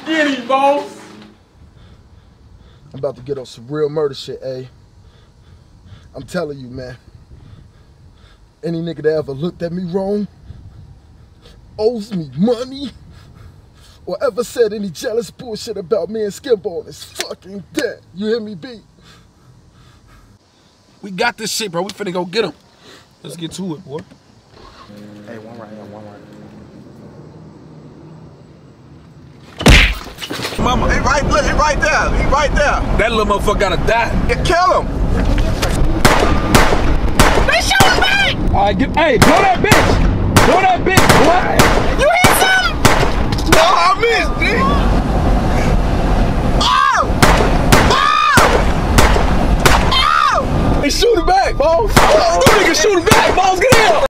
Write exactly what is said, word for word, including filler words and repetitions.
Get him, boss. I'm about to get on some real murder shit, eh? I'm telling you, man. Any nigga that ever looked at me wrong, owes me money, or ever said any jealous bullshit about me and Skimbo is fucking dead. You hear me, B? We got this shit, bro. We finna go get him. Let's get to it, boy. Hey, one right here, one right. Mama. He right, look, he right there. He right there. That little motherfucker gotta die. Yeah, kill him. They shooting back! Alright, get, hey, blow that bitch! Blow that bitch, boy! You hit something? No, I missed, G. Oh! Oh! Oh! They shooting back, boss! Oh, you niggas shooting back, boss! Get in!